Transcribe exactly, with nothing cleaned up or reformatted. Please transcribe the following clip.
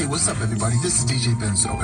Hey, what's up, everybody? This is D J Benzo.